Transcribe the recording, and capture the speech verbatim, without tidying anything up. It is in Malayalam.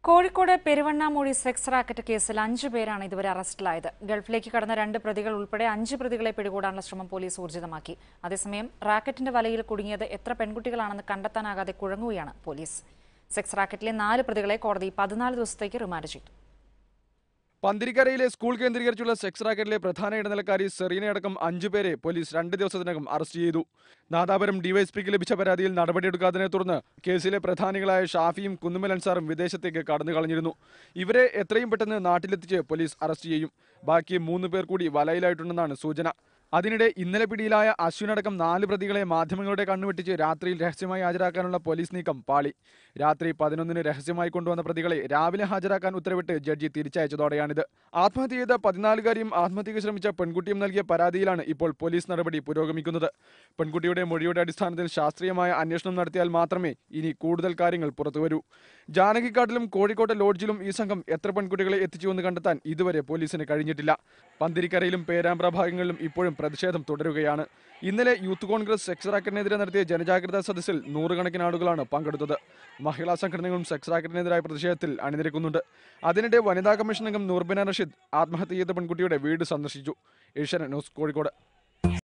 കോഴിക്കോട് പെരുവണ്ണാമൂഴി സെക്സ് റാക്കറ്റ് കേസിൽ അഞ്ചു പേരാണ് ഇതുവരെ അറസ്റ്റിലായത്. ഗൾഫിലേക്ക് കടന്ന രണ്ട് പ്രതികൾ ഉൾപ്പെടെ അഞ്ച് പ്രതികളെ പിടികൂടാനുള്ള ശ്രമം പോലീസ് ഊർജിതമാക്കി. അതേസമയം റാക്കറ്റിന്റെ വലയിൽ കുടുങ്ങിയത് എത്ര പെൺകുട്ടികളാണെന്ന് കണ്ടെത്താനാകാതെ കുഴങ്ങുകയാണ് പോലീസ്. സെക്സ് റാക്കറ്റിലെ നാല് പ്രതികളെ കോടതി പതിനാല് ദിവസത്തേക്ക് റിമാൻഡ് ചെയ്തു. പന്തിരിക്കരയിലെ സ്കൂൾ കേന്ദ്രീകരിച്ചുള്ള സെക്സ് റാക്കറ്റിലെ പ്രധാന ഇടനിലക്കാരി സെറീനയടക്കം അഞ്ചുപേരെ പോലീസ് രണ്ട് ദിവസത്തിനകം അറസ്റ്റ് ചെയ്തു. നാദാപുരം ഡിവൈഎസ്പിക്ക് ലഭിച്ച പരാതിയിൽ നടപടിയെടുക്കാത്തതിനെ തുടർന്ന് കേസിലെ പ്രധാനികളായ ഷാഫിയും കുന്നുമ്മൽ അൻസാറും വിദേശത്തേക്ക് കടന്നു കളഞ്ഞിരുന്നു. ഇവരെ എത്രയും പെട്ടെന്ന് നാട്ടിലെത്തിച്ച് പോലീസ് അറസ്റ്റ് ചെയ്യും. ബാക്കി മൂന്ന് പേർ കൂടി വലയിലായിട്ടുണ്ടെന്നാണ് സൂചന. അതിനിടെ ഇന്നലെ പിടിയിലായ അശ്വിനടക്കം നാല് പ്രതികളെ മാധ്യമങ്ങളുടെ കണ്ണുവെട്ടിച്ച് രാത്രിയിൽ രഹസ്യമായി ഹാജരാക്കാനുള്ള പോലീസ് നീക്കം പാളി. രാത്രി പതിനൊന്നിന് രഹസ്യമായി കൊണ്ടുവന്ന പ്രതികളെ രാവിലെ ഹാജരാക്കാൻ ഉത്തരവിട്ട് ജഡ്ജി തിരിച്ചയച്ചതോടെയാണിത്. ആത്മഹത്യ ചെയ്ത പതിനാലുകാരിയും ആത്മഹത്യയ്ക്ക് ശ്രമിച്ച പെൺകുട്ടിയും നൽകിയ പരാതിയിലാണ് ഇപ്പോൾ പോലീസ് നടപടി പുരോഗമിക്കുന്നത്. പെൺകുട്ടിയുടെ മൊഴിയുടെ അടിസ്ഥാനത്തിൽ ശാസ്ത്രീയമായ അന്വേഷണം നടത്തിയാൽ മാത്രമേ ഇനി കൂടുതൽ കാര്യങ്ങൾ പുറത്തുവരൂ. ജാനകിക്കാട്ടിലും കോഴിക്കോട്ടെ ലോഡ്ജിലും ഈ സംഘം എത്ര പെൺകുട്ടികളെ എത്തിച്ചുവെന്ന് കണ്ടെത്താൻ ഇതുവരെ പോലീസിന് കഴിഞ്ഞിട്ടില്ല. പന്തിരിക്കരയിലും പേരാമ്പ്ര ഭാഗങ്ങളിലും ഇപ്പോഴും പ്രതിഷേധം തുടരുകയാണ്. ഇന്നലെ യൂത്ത് കോൺഗ്രസ് സെക്സ് റാക്കറ്റിനെതിരെ നടത്തിയ ജനജാഗ്രതാ സദസ്സിൽ നൂറുകണക്കിന് ആളുകളാണ് പങ്കെടുത്തത്. മഹിളാ സംഘടനകളും സെക്സ് റാക്കറ്റിനെതിരായ പ്രതിഷേധത്തിൽ അണിനിരക്കുന്നുണ്ട്. അതിനിടെ വനിതാ കമ്മീഷൻ അംഗം നൂർബിന റഷീദ് ആത്മഹത്യ ചെയ്ത പെൺകുട്ടിയുടെ വീട് സന്ദർശിച്ചു. ഏഷ്യാനെറ്റ് ന്യൂസ്, കോഴിക്കോട്.